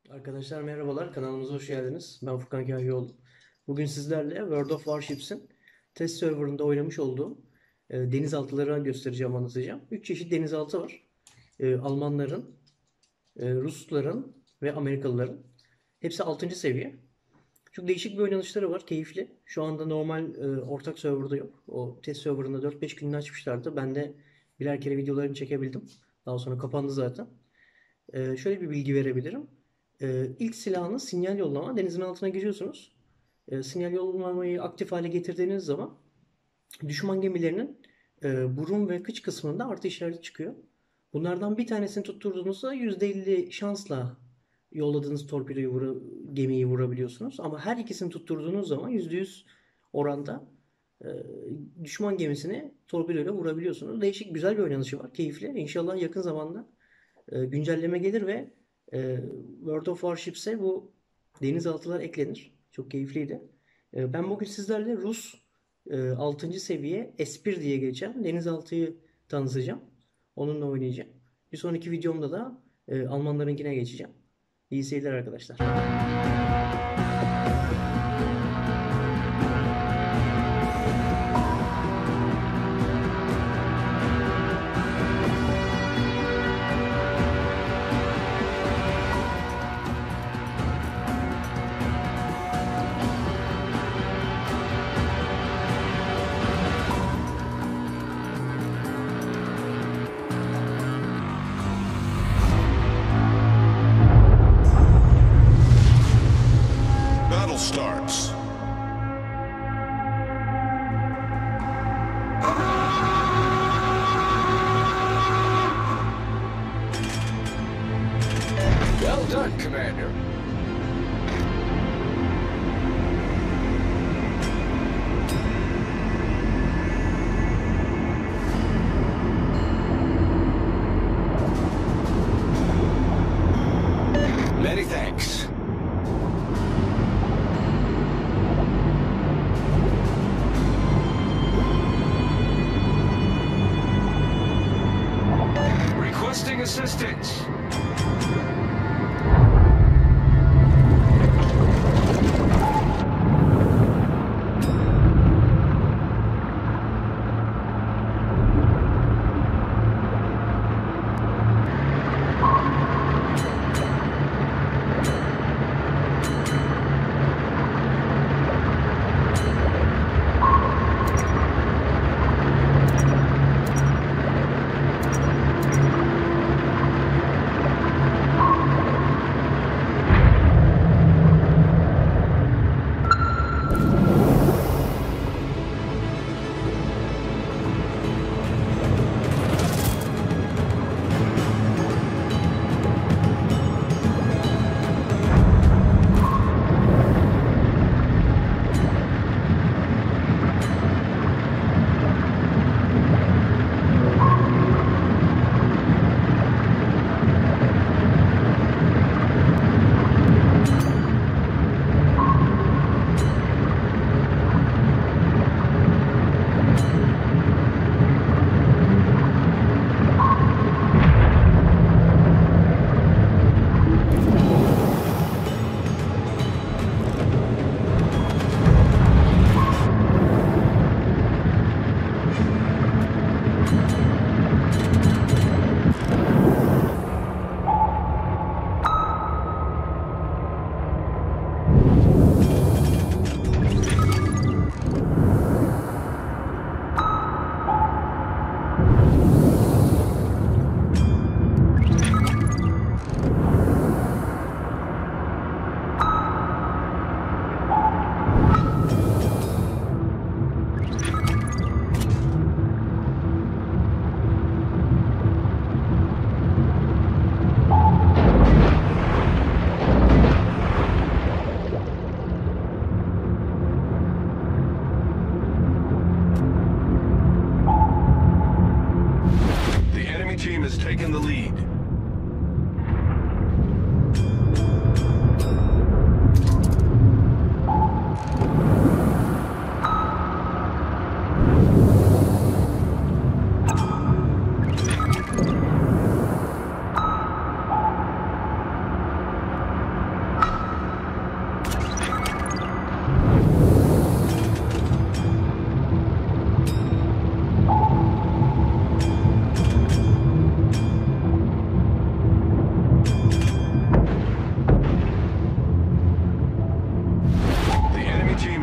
Arkadaşlar merhabalar, kanalımıza hoş geldiniz. Ben Furkan Kahyoğlu. Bugün sizlerle World of Warships'in test serverında oynamış olduğum denizaltıları göstereceğim, anlatacağım. 3 çeşit denizaltı var. Almanların, Rusların ve Amerikalıların. Hepsi 6. seviye. Çok değişik bir oynanışları var, keyifli. Şu anda normal ortak serverda yok. O test serverında 4-5 gününü açmışlardı. Ben de birer kere videolarını çekebildim. Daha sonra kapandı zaten. Şöyle bir bilgi verebilirim. İlk silahınız sinyal yollama. Denizin altına giriyorsunuz. Sinyal yollamayı aktif hale getirdiğiniz zaman düşman gemilerinin burun ve kıç kısmında artı işareti çıkıyor. Bunlardan bir tanesini tutturduğunuzda %50 şansla yolladığınız gemiyi vurabiliyorsunuz. Ama her ikisini tutturduğunuz zaman %100 oranda e, düşman gemisini torpidoyla vurabiliyorsunuz. Değişik, güzel bir oynanışı var. Keyifli. İnşallah yakın zamanda güncelleme gelir ve World of Warships'e bu denizaltılar eklenir. Çok keyifliydi. Ben bugün sizlerle Rus 6. seviye S1 diye geçen denizaltıyı tanıtacağım. Onunla oynayacağım. Bir sonraki videomda da Almanlarınkine geçeceğim. İyi seyirler arkadaşlar. Battle starts. Well done, Commander. Many thanks. Requesting assistance.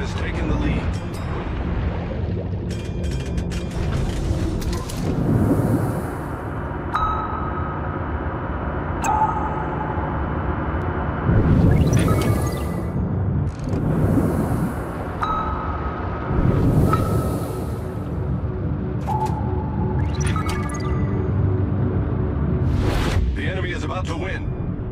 has taken the lead. The enemy is about to win.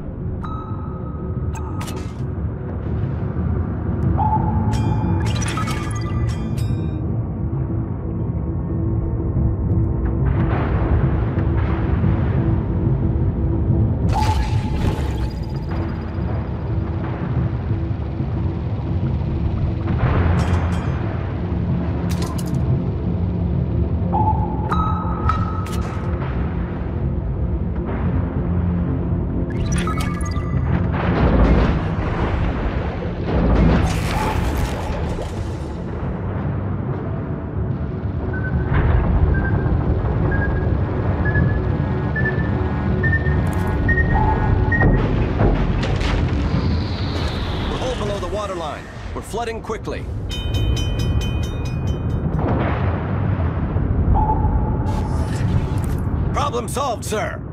Waterline. We're flooding quickly. Problem solved, sir.